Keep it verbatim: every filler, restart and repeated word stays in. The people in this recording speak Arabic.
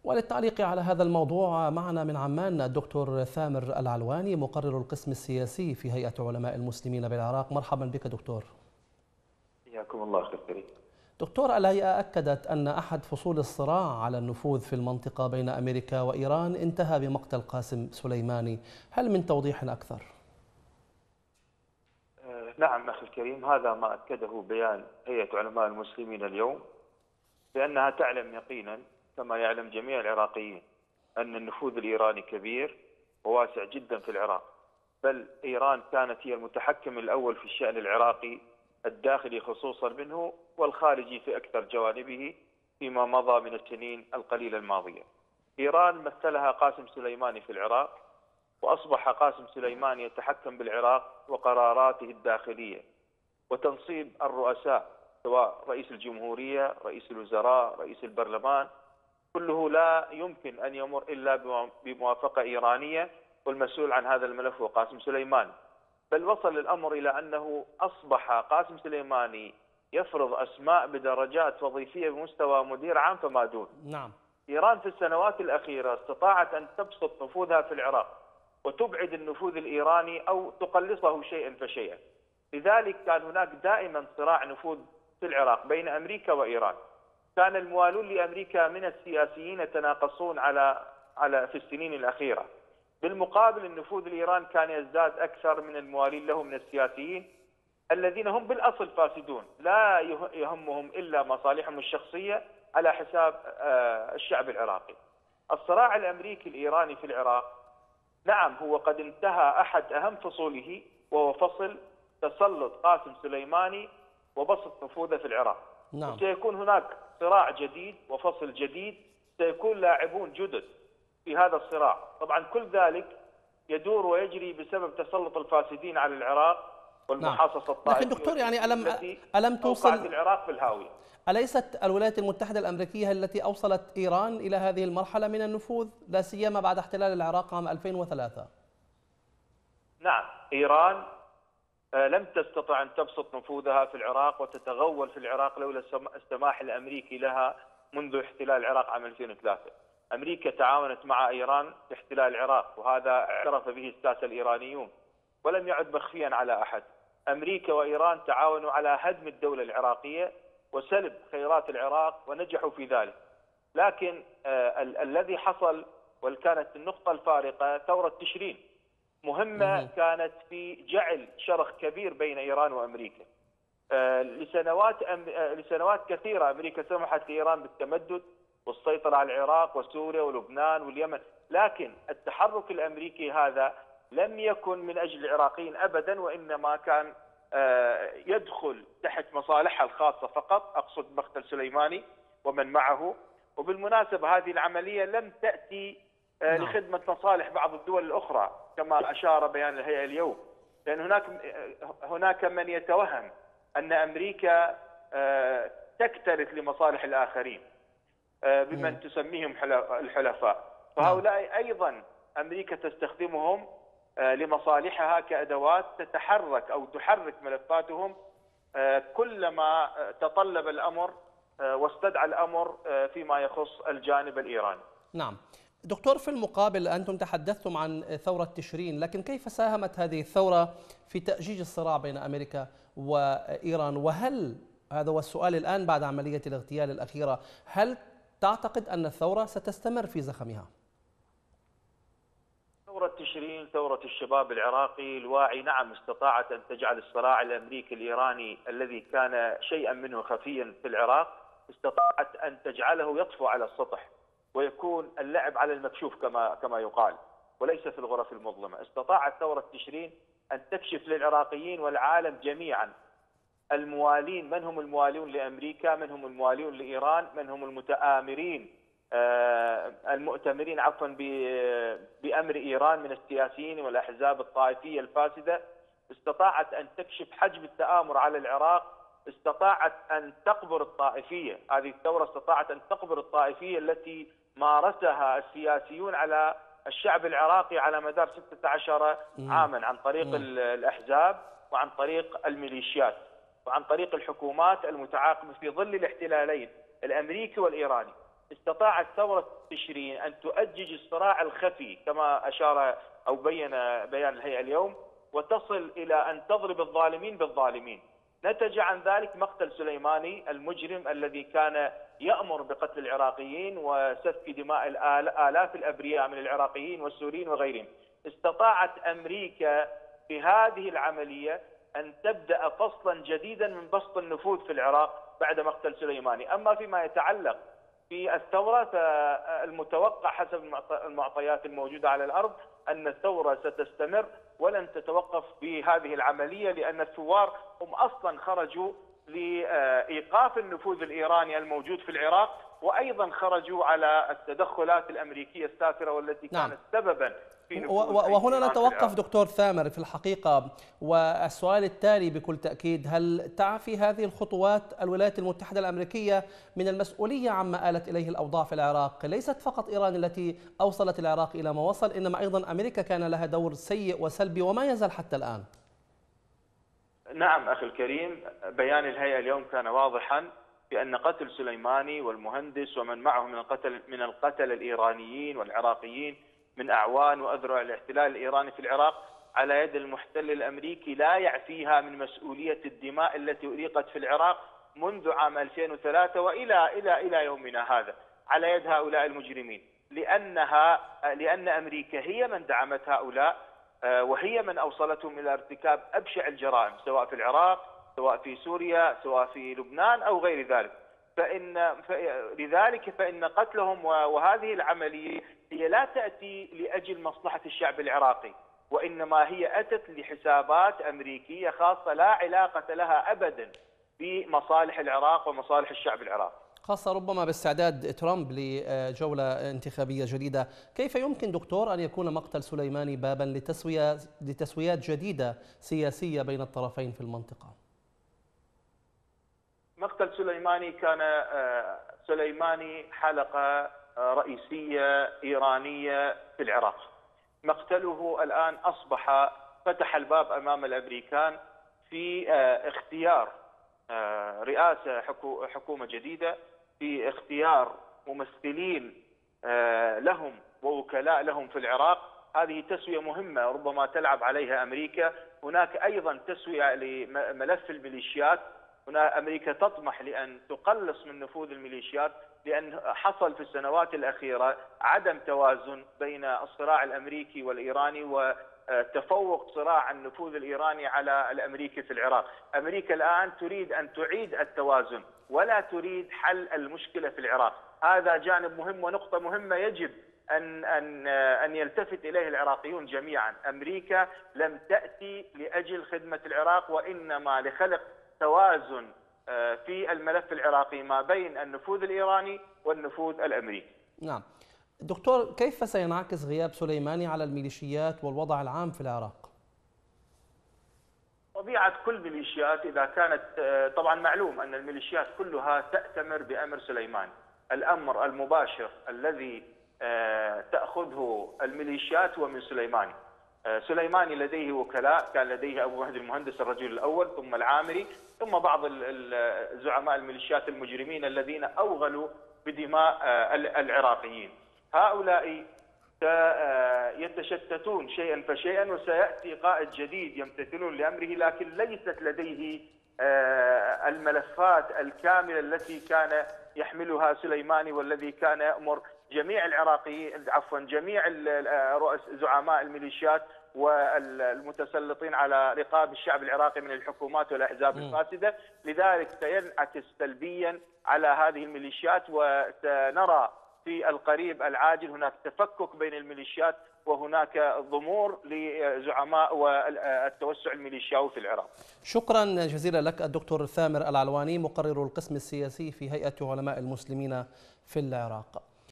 وللتعليق على هذا الموضوع معنا من عمان الدكتور ثامر العلواني مقرر القسم السياسي في هيئة علماء المسلمين بالعراق. مرحبا بك دكتور. حياكم الله أخي الكريم. دكتور، الهيئة أكدت أن أحد فصول الصراع على النفوذ في المنطقة بين أمريكا وإيران انتهى بمقتل قاسم سليماني، هل من توضيح أكثر؟ نعم أخي الكريم، هذا ما أكده بيان هيئة علماء المسلمين اليوم، لأنها تعلم يقينا كما يعلم جميع العراقيين أن النفوذ الإيراني كبير وواسع جدا في العراق، بل إيران كانت هي المتحكم الأول في الشأن العراقي الداخلي خصوصا منه والخارجي في أكثر جوانبه فيما مضى من السنين القليلة الماضية. إيران مثلها قاسم سليماني في العراق، وأصبح قاسم سليماني يتحكم بالعراق وقراراته الداخلية وتنصيب الرؤساء سواء رئيس الجمهورية، رئيس الوزراء، رئيس البرلمان، كله لا يمكن أن يمر إلا بموافقة إيرانية، والمسؤول عن هذا الملف هو قاسم سليماني. بل وصل الأمر إلى أنه أصبح قاسم سليماني يفرض أسماء بدرجات وظيفية بمستوى مدير عام فما دون. نعم. إيران في السنوات الأخيرة استطاعت أن تبسط نفوذها في العراق وتبعد النفوذ الإيراني أو تقلصه شيئا فشيئا. لذلك كان هناك دائما صراع نفوذ في العراق بين أمريكا وإيران. كان الموالون لأمريكا من السياسيين يتناقصون على على في السنين الأخيرة. بالمقابل النفوذ الإيراني كان يزداد أكثر من الموالين له من السياسيين الذين هم بالأصل فاسدون، لا يهمهم إلا مصالحهم الشخصية على حساب الشعب العراقي. الصراع الأمريكي الإيراني في العراق نعم هو قد انتهى أحد أهم فصوله، وهو فصل تسلط قاسم سليماني وبسط نفوذه في العراق. نعم. وسيكون هناك صراع جديد وفصل جديد، سيكون لاعبون جدد في هذا الصراع. طبعا كل ذلك يدور ويجري بسبب تسلط الفاسدين على العراق والمحاصصة الطائفية. لكن دكتور يعني ألم ألم توصل العراق في الهاوية. أليست الولايات المتحدة الأمريكية التي أوصلت إيران إلى هذه المرحلة من النفوذ، لا سيما بعد احتلال العراق عام ألفين وثلاثة؟ نعم، إيران لم تستطع أن تبسط نفوذها في العراق وتتغول في العراق لولا السماح الأمريكي لها منذ احتلال العراق عام ألفين وثلاثة. أمريكا تعاونت مع إيران في احتلال العراق، وهذا اعترف به الساسة الإيرانيون ولم يعد مخفيا على أحد. أمريكا وإيران تعاونوا على هدم الدولة العراقية وسلب خيرات العراق ونجحوا في ذلك. لكن آه ال الذي حصل وكانت النقطة الفارقة ثورة تشرين، مهمة كانت في جعل شرخ كبير بين إيران وأمريكا. آه لسنوات أم آه لسنوات كثيرة أمريكا سمحت لإيران بالتمدد والسيطرة على العراق وسوريا ولبنان واليمن، لكن التحرك الأمريكي هذا لم يكن من أجل العراقيين أبدا، وإنما كان يدخل تحت مصالحها الخاصة فقط، أقصد مقتل سليماني ومن معه. وبالمناسبة هذه العملية لم تأتي لخدمة مصالح بعض الدول الأخرى كما أشار بيان الهيئة اليوم، لأن هناك هناك من يتوهم أن أمريكا تكترث لمصالح الآخرين بمن تسميهم الحلفاء، فهؤلاء أيضا أمريكا تستخدمهم لمصالحها كأدوات تتحرك أو تحرك ملفاتهم كلما تطلب الأمر واستدعى الأمر فيما يخص الجانب الإيراني. نعم دكتور، في المقابل أنتم تحدثتم عن ثورة تشرين، لكن كيف ساهمت هذه الثورة في تأجيج الصراع بين أمريكا وإيران؟ وهل، هذا هو السؤال الآن بعد عملية الاغتيال الأخيرة، هل تعتقد أن الثورة ستستمر في زخمها؟ ثورة تشرين، ثورة الشباب العراقي الواعي، نعم استطاعت أن تجعل الصراع الأمريكي الإيراني الذي كان شيئا منه خفيا في العراق، استطاعت أن تجعله يطفو على السطح ويكون اللعب على المكشوف كما كما يقال وليس في الغرف المظلمة. استطاعت ثورة تشرين أن تكشف للعراقيين والعالم جميعا الموالين، من هم الموالون لأمريكا، من هم الموالون لإيران، من هم المتآمرين المؤتمرين عفوا بأمر إيران من السياسيين والأحزاب الطائفية الفاسدة. استطاعت أن تكشف حجم التآمر على العراق، استطاعت أن تقبر الطائفية. هذه الثورة استطاعت أن تقبر الطائفية التي مارسها السياسيون على الشعب العراقي على مدار ستة عشر عاما عن طريق الأحزاب وعن طريق الميليشيات وعن طريق الحكومات المتعاقبة في ظل الاحتلالين الأمريكي والإيراني. استطاعت ثورة تشرين أن تؤجج الصراع الخفي كما أشار أو بين بيان الهيئة اليوم، وتصل إلى أن تضرب الظالمين بالظالمين. نتج عن ذلك مقتل سليماني المجرم الذي كان يأمر بقتل العراقيين وسفك دماء آلاف الأبرياء من العراقيين والسوريين وغيرهم. استطاعت أمريكا في هذه العملية أن تبدأ فصلا جديدا من بسط النفوذ في العراق بعد مقتل سليماني. أما فيما يتعلق في الثورة فالمتوقع حسب المعطيات الموجودة على الأرض أن الثورة ستستمر ولن تتوقف بهذه العملية، لأن الثوار هم أصلا خرجوا لإيقاف النفوذ الإيراني الموجود في العراق، وأيضا خرجوا على التدخلات الأمريكية السافرة والتي نعم. كانت سببا في وهنا نتوقف دكتور ثامر في الحقيقة، والسؤال التالي بكل تأكيد: هل تعفي هذه الخطوات الولايات المتحدة الأمريكية من المسؤولية عما آلت إليه الأوضاع في العراق؟ ليست فقط إيران التي أوصلت العراق إلى ما وصل، إنما أيضا أمريكا كان لها دور سيء وسلبي وما يزال حتى الآن. نعم أخي الكريم، بيان الهيئة اليوم كان واضحا بأن قتل سليماني والمهندس ومن معه من القتل من القتل الإيرانيين والعراقيين من أعوان وأذرع الاحتلال الإيراني في العراق على يد المحتل الأمريكي لا يعفيها من مسؤولية الدماء التي أريقت في العراق منذ عام ألفين وثلاثة وإلى إلى إلى يومنا هذا على يد هؤلاء المجرمين، لأنها لأن أمريكا هي من دعمت هؤلاء وهي من أوصلتهم إلى ارتكاب أبشع الجرائم سواء في العراق سواء في سوريا سواء في لبنان أو غير ذلك. فإن لذلك فإن قتلهم وهذه العملية هي لا تأتي لأجل مصلحة الشعب العراقي، وإنما هي أتت لحسابات أمريكية خاصة لا علاقة لها أبدا بمصالح العراق ومصالح الشعب العراقي، خاصة ربما باستعداد ترامب لجولة انتخابية جديدة. كيف يمكن دكتور أن يكون مقتل سليماني بابا لتسوية لتسويات جديدة سياسية بين الطرفين في المنطقة؟ مقتل سليماني كان سليماني حلقة رئيسية إيرانية في العراق. مقتله الآن أصبح فتح الباب أمام الأمريكان في اختيار رئاسة حكومة جديدة، في اختيار ممثلين لهم ووكلاء لهم في العراق. هذه تسوية مهمة ربما تلعب عليها أمريكا. هناك أيضا تسوية لملف الميليشيات. هنا أمريكا تطمح لأن تقلص من نفوذ الميليشيات، لأن حصل في السنوات الأخيرة عدم توازن بين الصراع الأمريكي والإيراني وتفوق صراع النفوذ الإيراني على الأمريكي في العراق. أمريكا الآن تريد أن تعيد التوازن ولا تريد حل المشكلة في العراق. هذا جانب مهم ونقطة مهمة يجب أن أن أن يلتفت إليه العراقيون جميعا. أمريكا لم تأتي لأجل خدمة العراق، وإنما لخلق توازن في الملف العراقي ما بين النفوذ الإيراني والنفوذ الأمريكي. نعم دكتور، كيف سينعكس غياب سليماني على الميليشيات والوضع العام في العراق؟ طبيعة كل ميليشيات إذا كانت، طبعا معلوم أن الميليشيات كلها تأتمر بأمر سليماني. الأمر المباشر الذي تأخذه الميليشيات هو من سليماني. سليماني لديه وكلاء، كان لديه أبو مهدي المهندس الرجل الأول، ثم العامري، ثم بعض زعماء الميليشيات المجرمين الذين أوغلوا بدماء العراقيين. هؤلاء يتشتتون شيئا فشيئا، وسيأتي قائد جديد يمتثلون لأمره، لكن ليست لديه الملفات الكاملة التي كان يحملها سليماني، والذي كان يأمر جميع العراقيين عفوا جميع زعماء الميليشيات والمتسلطين على رقاب الشعب العراقي من الحكومات والأحزاب الفاسدة. لذلك سينعكس سلبيا على هذه الميليشيات، وسنرى في القريب العاجل هناك تفكك بين الميليشيات وهناك ضمور لزعماء والتوسع الميليشياوي في العراق. شكرا جزيلا لك الدكتور ثامر العلواني، مقرر القسم السياسي في هيئة علماء المسلمين في العراق.